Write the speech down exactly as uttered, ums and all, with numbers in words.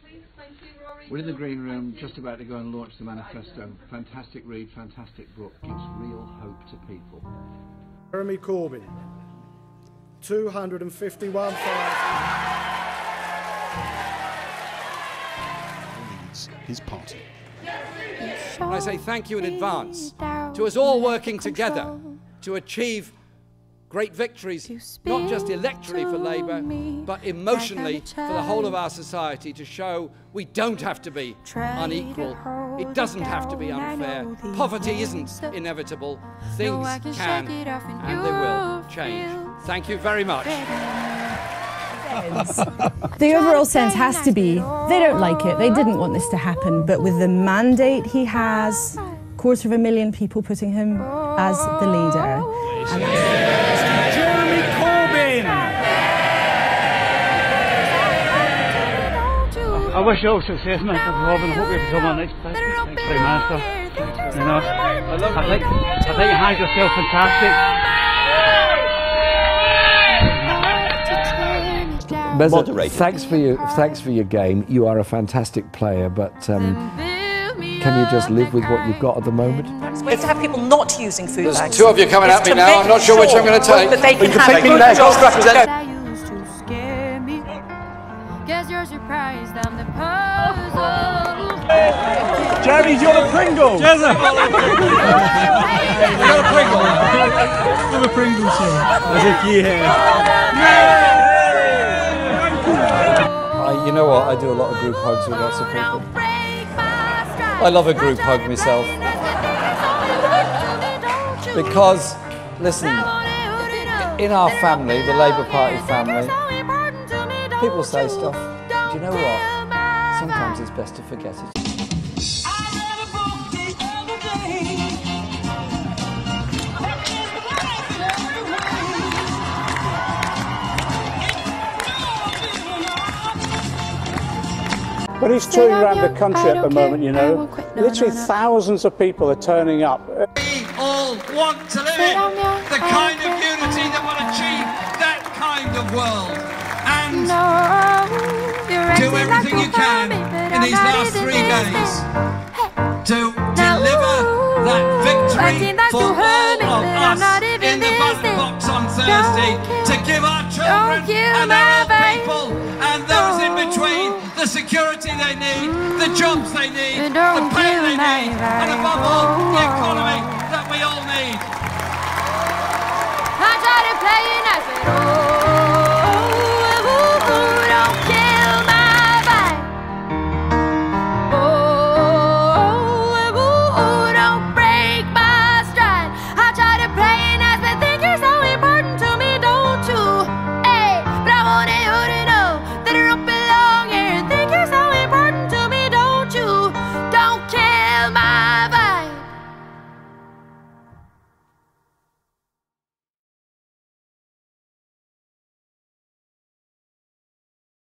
We're in the green room, just about to go and launch the manifesto. Fantastic read, fantastic book, gives real hope to people. Jeremy Corbyn, two hundred fifty-one thousand. His party. I say thank you in advance to us all working together to achieve great victories, not just electorally for Labour, but emotionally for the whole of our society, to show we don't have to be unequal, it doesn't have to be unfair, poverty isn't inevitable, things can and they will change. Thank you very much. The overall sense has to be, they don't like it, they didn't want this to happen, but with the mandate he has, a quarter of a million people putting him as the leader. And that's Jeremy Corbyn! I wish you all success, Mister Corbyn. I hope you become our next Prime Minister. You know, I, love I think I think you handled yourself fantastic. Moderated. Thanks for your thanks for your game. You are a fantastic player, but um, can you just live with what you've got at the moment? It's great to have people not using food There's bags. two of you coming at me now. I'm not sure which I'm going to take. But they can have taking good their jobs to represent- Jeremy, you're the Pringle! Yes, sir! You're the Pringle! You're the Pringle, sir. I think, yeah. I, you know what? I do a lot of group hugs with lots of people. I love a group hug myself. Because, listen, in our family, the Labour Party family, people say stuff. Do you know what? Sometimes it's best to forget it. But he's touring around the country at the moment, you know. Literally thousands of people are turning up. We all want to live in the kind of unity that will achieve that kind of world. And do everything you can in these last three days to deliver that victory for all of us in the ballot box on Thursday, to give our children and our old people and those in between the security they need, the jobs they need, the pay they need, and above all, the economy that we all need. I try to play it nice, but oh, don't kill my vibe. Oh, don't break my stride. I try to play it nice, but think you're so important to me, don't you? Hey, but I want it